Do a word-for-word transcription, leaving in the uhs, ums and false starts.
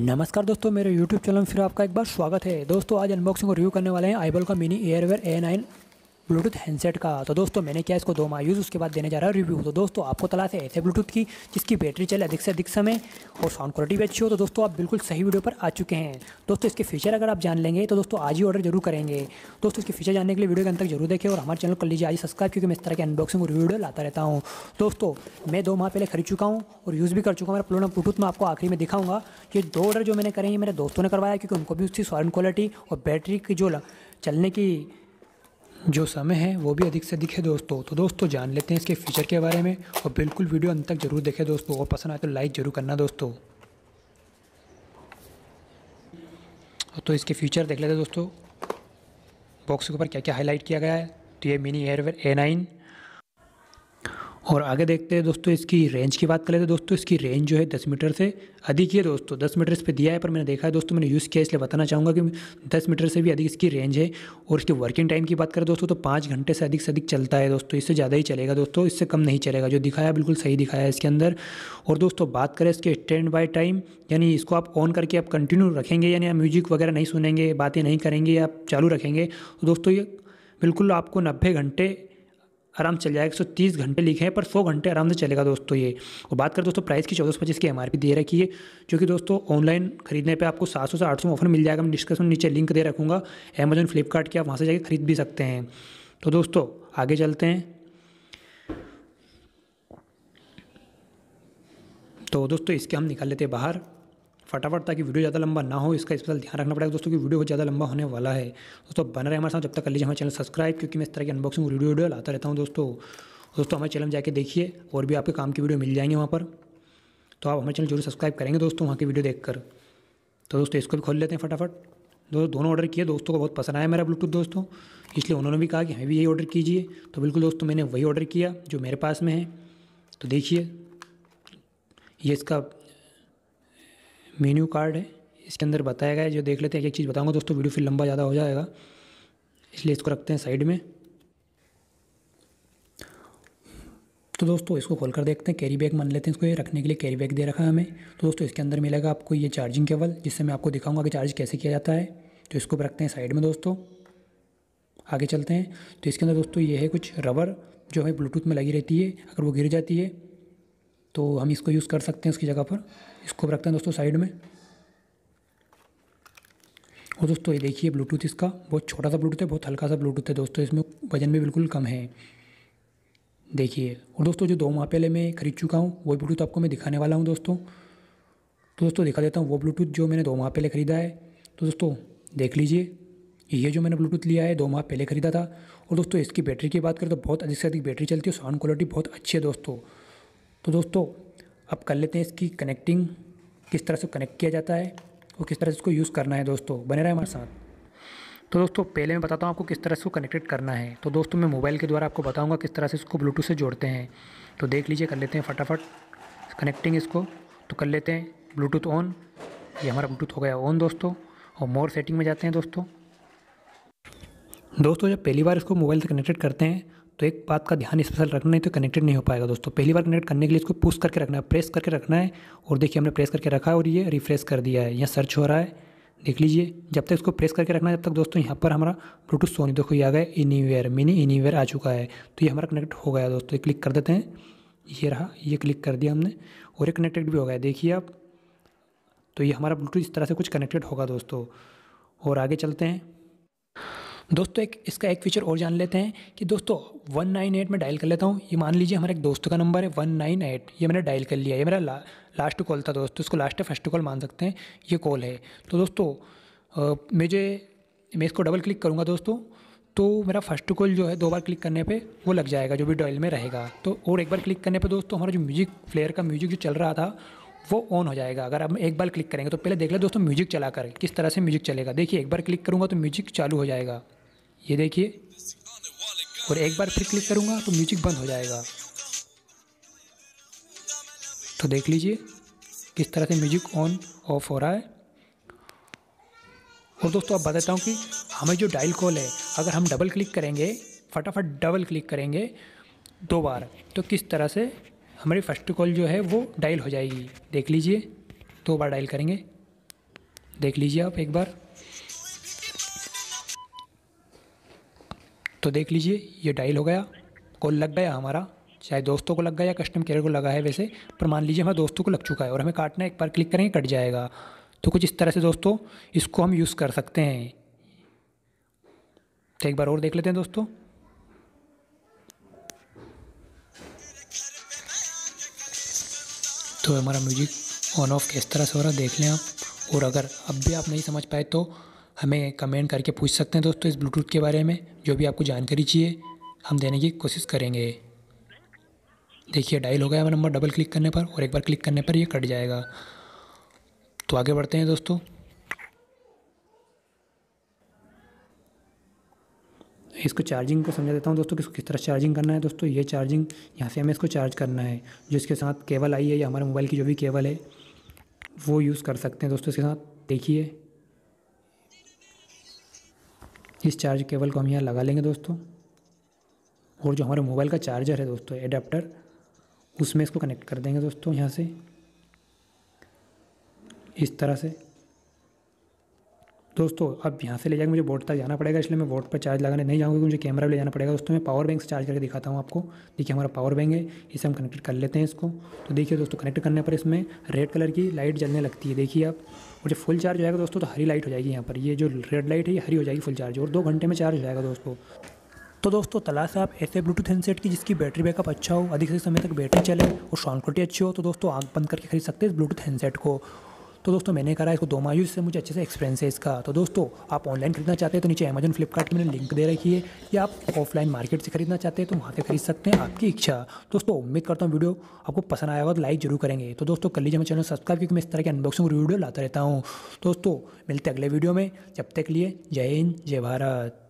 नमस्कार दोस्तों, मेरे YouTube चैनल में फिर आपका एक बार स्वागत है। दोस्तों आज अनबॉक्सिंग और रिव्यू करने वाले हैं आईबॉल का mini Airwear A nine Bluetooth handset का। तो दोस्तों मैंने किया इसको दो माह यूज़, उसके बाद देने जा रहा है रिव्यू। तो दोस्तों आपको तलाश है ऐसे ब्लूटूथ की जिसकी बैटरी चले अधिक से अधिक समय और साउंड क्वालिटी भी अच्छी हो, तो दोस्तों आप बिल्कुल सही वीडियो पर आ चुके हैं। दोस्तों इसके फीचर अगर आप जान लेंगे तो दोस्तों आज ही ऑर्डर जरूर करेंगे। दोस्तों इसके फीचर जानने के लिए वीडियो के अंत तक जरूर देखें और हमारे चैनल कर लीजिए आज सब्सक्राइब, क्योंकि मैं इस तरह के अनबॉक्सिंग और वीडियो लाता रहता हूँ। दोस्तों मैं दो माह पहले खरीद चुका हूँ और यूज़ भी कर चुका हूँ। मेरा पुराना ब्लूटूथ मैं आपको आखिरी में दिखाऊंगा। ये दो ऑर्डर जो मैंने करे हैं मेरे दोस्तों ने करवाया, क्योंकि उनको भी उसकी साउंड क्वालिटी और बैटरी की जो चलने की जो समय है वो भी अधिक से अधिक है दोस्तों। तो दोस्तों जान लेते हैं इसके फीचर के बारे में और बिल्कुल वीडियो अंत तक जरूर देखें दोस्तों, और पसंद आए तो लाइक जरूर करना दोस्तों। तो इसके फीचर देख लेते हैं दोस्तों, बॉक्स के ऊपर क्या क्या हाईलाइट किया गया है। तो ये मिनी एयरवेयर ए नाइन, और आगे देखते हैं दोस्तों इसकी रेंज की बात करें तो दोस्तों इसकी रेंज जो है दस मीटर से अधिक ही है दोस्तों। दस मीटर इस पर दिया है, पर मैंने देखा है दोस्तों, मैंने यूज़ किया इसलिए बताना चाहूँगा कि दस मीटर से भी अधिक इसकी रेंज है। और इसकी वर्किंग टाइम की बात करें दोस्तों तो पाँच घंटे से अधिक से अधिक चलता है दोस्तों। इससे ज़्यादा ही चलेगा दोस्तों, इससे कम नहीं चलेगा। जो दिखाया बिल्कुल सही दिखाया है इसके अंदर। और दोस्तों बात करें इसके स्टैंड बाय टाइम, यानी इसको आप ऑन करके आप कंटिन्यू रखेंगे, यानी आप म्यूजिक वगैरह नहीं सुनेंगे, बातें नहीं करेंगे, आप चालू रखेंगे तो दोस्तों ये बिल्कुल आपको नब्बे घंटे आराम चल जाएगा। एक सौ तीस घंटे लिखे हैं पर सौ घंटे आराम से चलेगा दोस्तों ये। और बात करें दोस्तों प्राइस की, चौदह सौ पच्चीस की एम आर पी दे रखी है, जो कि दोस्तों ऑनलाइन खरीदने पे आपको सात सौ से आठ सौ में ऑफर मिल जाएगा। मैं डिस्क्रिप्शन में नीचे लिंक दे रखूँगा अमेजन फ्लिपकार्ट की, आप वहाँ से जाकर खरीद भी सकते हैं। तो दोस्तों आगे चलते हैं। तो दोस्तों इसके हम निकाल लेते हैं बाहर फटाफट, ताकि वीडियो ज़्यादा लंबा ना हो। इसका स्पेशल ध्यान रखना पड़ेगा दोस्तों कि वीडियो बहुत ज़्यादा लंबा होने वाला है। दोस्तों बना रहे हमारे साथ, जब तक कर लीजिए हमारे चैनल सब्सक्राइब, क्योंकि मैं इस तरह की अनबॉक्सिंग वीडियो वीडियो लाता रहता हूँ दोस्तों। दोस्तों हमारे चैनल में जाके देखिए, और भी आपके काम की वीडियो मिल जाएंगे वहाँ पर, तो आप हमारे चैनल जरूर सब्सक्राइब करेंगे दोस्तों वहाँ की वीडियो देखकर। तो दोस्तों इसको भी खोल लेते हैं फटाफट। दो दोनों ऑर्डर किए, दोस्तों को बहुत पसंद आया मेरा ब्लूटूथ दोस्तों, इसलिए उन्होंने भी कहा कि हमें भी यही ऑर्डर कीजिए। तो बिल्कुल दोस्तों मैंने वही ऑर्डर किया जो मेरे पास में है। तो देखिए ये इसका मेन्यू कार्ड है, इसके अंदर बताया गया है। जो देख लेते हैं, एक एक चीज़ बताऊंगा दोस्तों, वीडियो फिर लंबा ज़्यादा हो जाएगा, इसलिए इसको रखते हैं साइड में। तो दोस्तों इसको खोल कर देखते हैं, कैरी बैग मान लेते हैं इसको, ये रखने के लिए कैरी बैग दे रखा है हमें। तो दोस्तों इसके अंदर मिलेगा आपको ये चार्जिंग केबल, जिससे मैं आपको दिखाऊंगा कि चार्ज कैसे किया जाता है। तो इसको भी रखते हैं साइड में दोस्तों। आगे चलते हैं। तो इसके अंदर दोस्तों ये है कुछ रबर, जो है ब्लूटूथ में लगी रहती है, अगर वो गिर जाती है तो हम इसको यूज़ कर सकते हैं उसकी जगह पर। इसको भी रखते हैं दोस्तों साइड में। और दोस्तों ये देखिए ब्लूटूथ इसका बहुत छोटा सा ब्लूटूथ है, बहुत हल्का सा ब्लूटूथ है दोस्तों, इसमें वजन भी बिल्कुल कम है देखिए। और दोस्तों जो दो माह पहले मैं खरीद चुका हूँ वही ब्लूटूथ आपको मैं दिखाने वाला हूँ दोस्तों। तो दोस्तों दिखा देता हूँ वो ब्लूटूथ जो मैंने दो माह पहले ख़रीदा है। तो दोस्तों देख लीजिए, ये जो मैंने ब्लूटूथ लिया है दो माह पहले ख़रीदा था। और दोस्तों इसकी बैटरी की बात करें तो बहुत अधिक से अधिक बैटरी चलती है, साउंड क्वालिटी बहुत अच्छी है दोस्तों। तो दोस्तों अब कर लेते हैं इसकी कनेक्टिंग, किस तरह से कनेक्ट किया जाता है और किस तरह से इसको यूज़ करना है दोस्तों, बने रहे हमारे साथ। तो दोस्तों पहले मैं बताता हूँ आपको किस तरह से इसको कनेक्टेड करना है। तो दोस्तों मैं मोबाइल के द्वारा आपको बताऊँगा किस तरह से इसको ब्लूटूथ से जोड़ते हैं। तो देख लीजिए, कर लेते हैं फटाफट कनेक्टिंग इसको। तो कर लेते हैं ब्लूटूथ ऑन, ये हमारा ब्लूटूथ हो गया ऑन दोस्तों। और मोर सेटिंग में जाते हैं दोस्तों। दोस्तों जब पहली बार इसको मोबाइल से कनेक्टेड करते हैं तो एक बात का ध्यान स्पेशल रखना, नहीं तो कनेक्टेड नहीं हो पाएगा दोस्तों। पहली बार कनेक्ट करने के लिए इसको पुश करके रखना है, प्रेस करके रखना है। और देखिए हमने प्रेस करके रखा है और ये रिफ्रेश कर दिया है, यहाँ सर्च हो रहा है, देख लीजिए। जब तक इसको प्रेस करके रखना है, जब तक दोस्तों यहाँ पर हमारा ब्लूटूथ सोनी देखो ये आ गया एनीवेयर, मिनी एनीवेयर आ चुका है। तो ये हमारा कनेक्ट हो गया दोस्तों। ये क्लिक कर देते हैं, ये रहा, ये क्लिक कर दिया हमने और ये कनेक्टेड भी हो गया, देखिए आप। तो ये हमारा ब्लूटूथ इस तरह से कुछ कनेक्टेड होगा दोस्तों। और आगे चलते हैं दोस्तों, एक इसका एक फीचर और जान लेते हैं कि दोस्तों वन नाइन एट में डायल कर लेता हूँ। ये मान लीजिए हमारे एक दोस्त का नंबर है वन नाइन एट, ये मैंने डायल कर लिया। ये मेरा ला, लास्ट कॉल था दोस्तों, इसको लास्ट फर्स्ट कॉल मान सकते हैं, ये कॉल है। तो दोस्तों मुझे मैं इसको डबल क्लिक करूँगा दोस्तों, तो मेरा फर्स्ट कॉल जो है दो बार क्लिक करने पे वो लग जाएगा, जो भी डायल में रहेगा। तो और एक बार क्लिक करने पे दोस्तों हमारा जो म्यूजिक प्लेयर का म्यूजिक जो चल रहा था वो ऑन हो जाएगा। अगर हम एक बार क्लिक करेंगे तो पहले देख ले दोस्तों म्यूजिक चला कर किस तरह से म्यूजिक चलेगा। देखिए एक बार क्लिक करूँगा तो म्यूजिक चालू हो जाएगा, ये देखिए। और एक बार फिर क्लिक करूँगा तो म्यूजिक बंद हो जाएगा। तो देख लीजिए किस तरह से म्यूजिक ऑन ऑफ हो रहा है। और दोस्तों अब बताता हूँ कि हमें जो डायल कॉल है, अगर हम डबल क्लिक करेंगे, फटाफट डबल क्लिक करेंगे दो बार, तो किस तरह से हमारी फर्स्ट कॉल जो है वो डायल हो जाएगी। देख लीजिए, दो बार डायल करेंगे देख लीजिए आप एक बार। तो देख लीजिए ये डायल हो गया, कॉल लग गया हमारा, चाहे दोस्तों को लग गया या कस्टमर केयर को लगा है वैसे, पर मान लीजिए हमारे दोस्तों को लग चुका है और हमें काटना है, एक बार क्लिक करेंगे कट जाएगा। तो कुछ इस तरह से दोस्तों इसको हम यूज़ कर सकते हैं। तो एक बार और देख लेते हैं दोस्तों। तो हमारा म्यूजिक ऑन ऑफ किस तरह से हो रहा है देख लें आप। और अगर अब भी आप नहीं समझ पाए तो हमें कमेंट करके पूछ सकते हैं दोस्तों इस ब्लूटूथ के बारे में, जो भी आपको जानकारी चाहिए हम देने की कोशिश करेंगे। देखिए डायल हो गया हमारा नंबर डबल क्लिक करने पर, और एक बार क्लिक करने पर ये कट जाएगा। तो आगे बढ़ते हैं दोस्तों। इसको चार्जिंग को समझा देता हूँ दोस्तों कि इसको किस तरह चार्जिंग करना है। दोस्तों ये चार्जिंग यहाँ से हमें इसको चार्ज करना है, जो इसके साथ केबल आई है या हमारे मोबाइल की जो भी केबल है वो यूज़ कर सकते हैं दोस्तों इसके साथ। देखिए इस चार्ज केबल को हम यहाँ लगा लेंगे दोस्तों, और जो हमारे मोबाइल का चार्जर है दोस्तों एडाप्टर, उसमें इसको कनेक्ट कर देंगे दोस्तों यहाँ से इस तरह से। दोस्तों अब यहाँ से ले जाकर मुझे बोर्ड तक जाना पड़ेगा, इसलिए मैं बोर्ड पर चार्ज लगाने नहीं जाऊँगा, मुझे कैमरा ले जाना पड़ेगा दोस्तों। मैं पावर बैंक से चार्ज करके दिखाता हूँ आपको। देखिए हमारा पावर बैंक है, इसे हम कनेक्ट कर लेते हैं इसको। तो देखिए दोस्तों कनेक्ट करने पर इसमें रेड कलर की लाइट जलने लगती है, देखिए आप। और जब फुल चार्ज हो जाएगा दोस्तों तो हरी लाइट हो जाएगी यहाँ पर, ये जो रेड लाइट है ये हरी हो जाएगी फुल चार्ज, और दो घंटे में चार्ज हो जाएगा दोस्तों। तो दोस्तों तलाश है आप ऐसे ब्लूटूथ हैंडसेट की जिसकी बैटरी बैकअप अच्छा हो, अधिक से समय तक बैटरी चले और साउंड क्वालिटी अच्छी हो, तो दोस्तों आँख बंद करके खरीद सकते हैं इस ब्लूटूथ हैंडसेट को। तो दोस्तों मैंने करा इसको दो माह यूज़ से मुझे अच्छे से एक्सपीरियंस है इसका। तो दोस्तों आप ऑनलाइन खरीदना चाहते हैं तो नीचे अमेजन फ्लिपकार्ट में लिंक दे रखी है, या आप ऑफलाइन मार्केट से खरीदना चाहते हैं तो वहाँ से खरीद सकते हैं, आपकी इच्छा। दोस्तों उम्मीद करता हूँ वीडियो आपको पसंद आया होगा तो लाइक जरूर करेंगे। तो दोस्तों कर लीजिए मेरे चैनल सब्सक्राइब, क्योंकि मैं इस तरह के अनबॉक्सिंग वीडियो लाता रहता हूँ। दोस्तों मिलते हैं अगले वीडियो में, जब तक के लिए जय हिंद जय भारत।